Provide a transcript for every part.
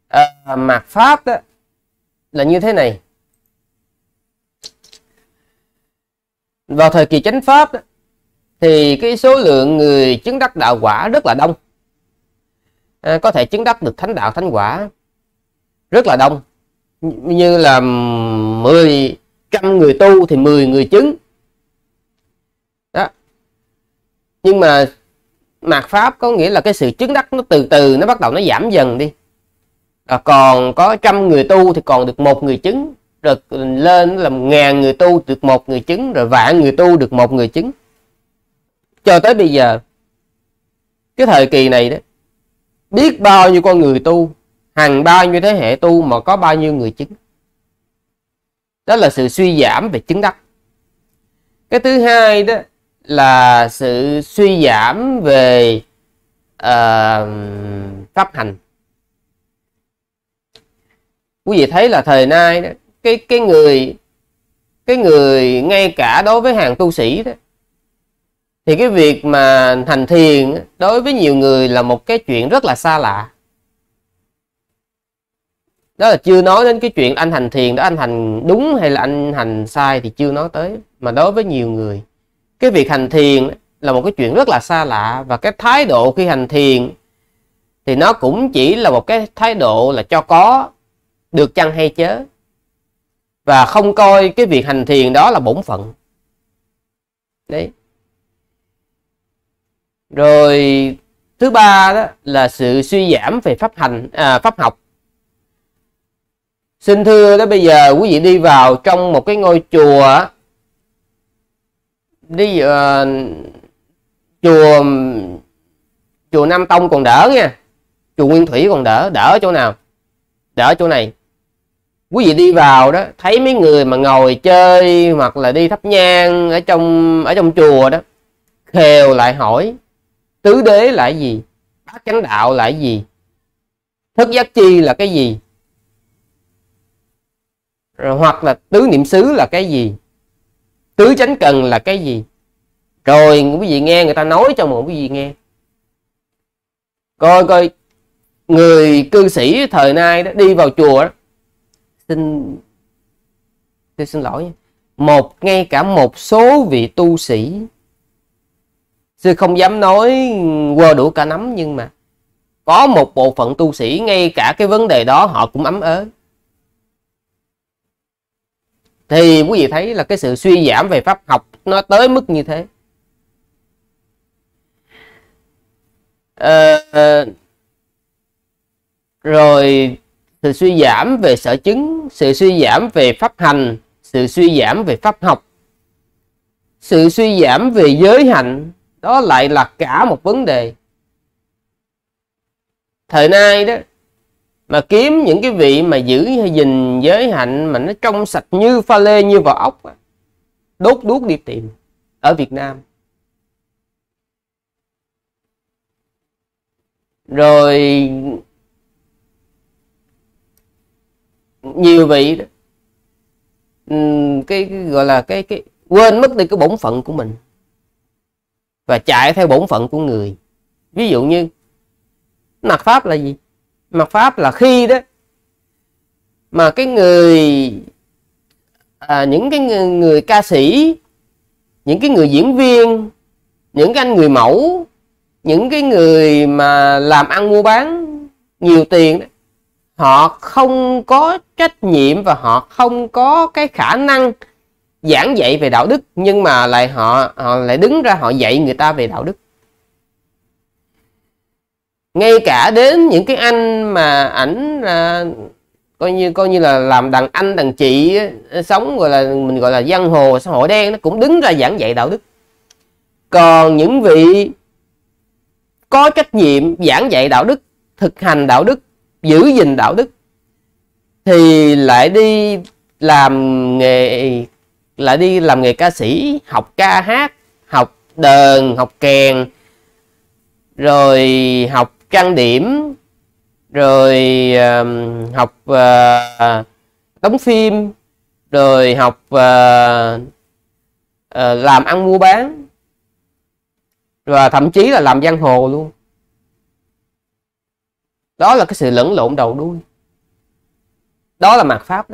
Mạt Pháp đó là như thế này. Vào thời kỳ chánh Pháp đó, thì cái số lượng người chứng đắc đạo quả rất là đông. Có thể chứng đắc được thánh đạo thánh quả rất là đông, như là 100 người tu thì 10 người chứng đó. Nhưng mà mạt Pháp có nghĩa là cái sự chứng đắc nó từ từ nó bắt đầu nó giảm dần đi. Còn có 100 người tu thì còn được 1 người chứng, rồi lên là 1000 người tu được 1 người chứng, rồi vạn người tu được 1 người chứng, cho tới bây giờ. Cái thời kỳ này đó, biết bao nhiêu con người tu, hàng bao nhiêu thế hệ tu mà có bao nhiêu người chứng. Đó là sự suy giảm về chứng đắc. Cái thứ hai đó là sự suy giảm về pháp hành. Quý vị thấy là thời nay đó, cái người ngay cả đối với hàng tu sĩ đó, thì cái việc mà hành thiền đối với nhiều người là một cái chuyện rất là xa lạ. Đó là chưa nói đến cái chuyện anh hành thiền đó anh hành đúng hay là anh hành sai thì chưa nói tới. Mà đối với nhiều người, cái việc hành thiền là một cái chuyện rất là xa lạ. Và cái thái độ khi hành thiền thì nó cũng chỉ là một cái thái độ là cho có, được chăng hay chớ. Và không coi cái việc hành thiền đó là bổn phận. Đấy. Rồi thứ ba đó là sự suy giảm về pháp học. Xin thưa đó, bây giờ quý vị đi vào trong một cái ngôi chùa, chùa Nam Tông còn đỡ nha, chùa Nguyên Thủy còn đỡ ở chỗ nào? Đỡ ở chỗ này. Quý vị đi vào đó, thấy mấy người mà ngồi chơi hoặc là đi thắp nhang ở trong chùa đó, khều lại hỏi tứ đế là cái gì, bát chánh đạo là cái gì, thất giác chi là cái gì, rồi hoặc là tứ niệm xứ là cái gì, tứ chánh cần là cái gì. Rồi quý vị nghe người ta nói cho một quý vị nghe. Coi người cư sĩ thời nay đó đi vào chùa đó, xin lỗi, ngay cả một số vị tu sĩ, sư không dám nói quơ đủ cả nắm, nhưng mà có một bộ phận tu sĩ ngay cả cái vấn đề đó họ cũng ấm ớ. Thì quý vị thấy là cái sự suy giảm về pháp học nó tới mức như thế. Rồi sự suy giảm về sở chứng, sự suy giảm về pháp hành, sự suy giảm về pháp học, sự suy giảm về giới hạnh, đó lại là cả một vấn đề. Thời nay đó mà kiếm những cái vị mà giữ hay gìn giới hạnh mà nó trong sạch như pha lê, như vỏ ốc, đốt đuốc đi tìm ở Việt Nam. Rồi nhiều vị đó, cái gọi là cái quên mất đi cái bổn phận của mình và chạy theo bổn phận của người. Ví dụ như mạt Pháp là gì? Mạt Pháp là khi đó mà cái người những cái người ca sĩ, những cái người diễn viên, những cái anh người mẫu, những cái người mà làm ăn mua bán nhiều tiền đó, họ không có trách nhiệm và họ không có cái khả năng giảng dạy về đạo đức, nhưng mà họ lại đứng ra họ dạy người ta về đạo đức. Ngay cả đến những cái anh mà ảnh coi như là làm đàn anh đàn chị sống mình gọi là giang hồ xã hội đen, nó cũng đứng ra giảng dạy đạo đức. Còn những vị có trách nhiệm giảng dạy đạo đức, thực hành đạo đức, giữ gìn đạo đức thì lại đi làm nghề ca sĩ, học ca hát, học đờn, học kèn, rồi học trang điểm, rồi học đóng phim, rồi học làm ăn mua bán, và thậm chí là làm giang hồ luôn. Đó là cái sự lẫn lộn đầu đuôi. Đó là mạt pháp đó.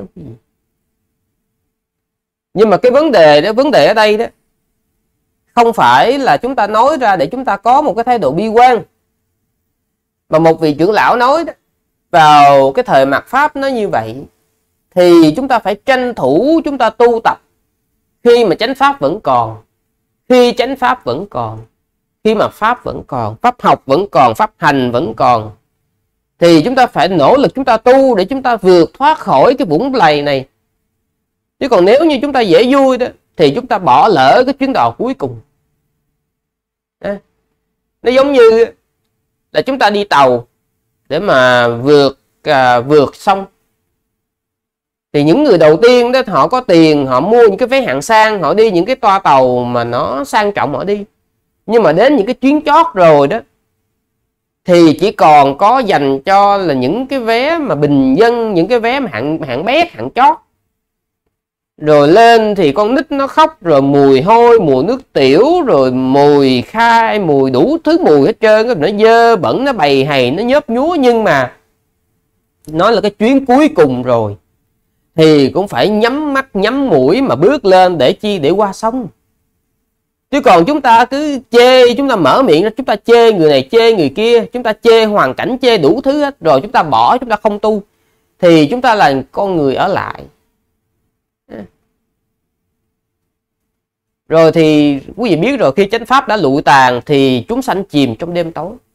Nhưng mà cái vấn đề ở đây đó không phải là chúng ta nói ra để chúng ta có một cái thái độ bi quan, mà một vị trưởng lão nói đó, vào cái thời mạt pháp nó như vậy thì chúng ta phải tranh thủ chúng ta tu tập khi mà chánh pháp vẫn còn, khi chánh pháp vẫn còn, khi mà pháp vẫn còn, pháp học vẫn còn, pháp hành vẫn còn, thì chúng ta phải nỗ lực chúng ta tu để chúng ta vượt thoát khỏi cái vũng lầy này. Chứ còn nếu như chúng ta dễ vui đó thì chúng ta bỏ lỡ cái chuyến đò cuối cùng. Nó giống như là chúng ta đi tàu để mà vượt sông, thì những người đầu tiên đó họ có tiền, họ mua những cái vé hạng sang, họ đi những cái toa tàu mà nó sang trọng họ đi. Nhưng mà đến những cái chuyến chót rồi đó thì chỉ còn có dành cho là những cái vé mà bình dân, những cái vé mà hạng bét, hạng chót. Rồi lên thì con nít nó khóc, rồi mùi hôi, mùi nước tiểu, rồi mùi khai, mùi đủ thứ mùi hết trơn, nó dơ bẩn, nó bầy hầy, nó nhớp nhúa. Nhưng mà nó là cái chuyến cuối cùng rồi thì cũng phải nhắm mắt nhắm mũi mà bước lên để chi? Để qua sông. Chứ còn chúng ta cứ chê, chúng ta mở miệng ra, chúng ta chê người này chê người kia, chúng ta chê hoàn cảnh, chê đủ thứ hết, rồi chúng ta bỏ, chúng ta không tu, thì chúng ta là con người ở lại. Rồi thì quý vị biết rồi, khi chánh pháp đã lụi tàn thì chúng sanh chìm trong đêm tối.